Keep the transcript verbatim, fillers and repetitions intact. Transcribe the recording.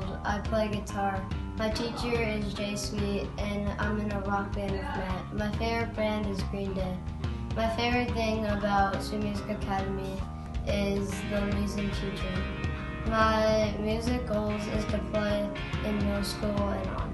old. I play guitar. My teacher is Jay Sweet, and I'm in a rock band with Matt. My favorite band is Green Day. My favorite thing about Sweet Music Academy is the music teacher. My music goals is to play in middle school and on.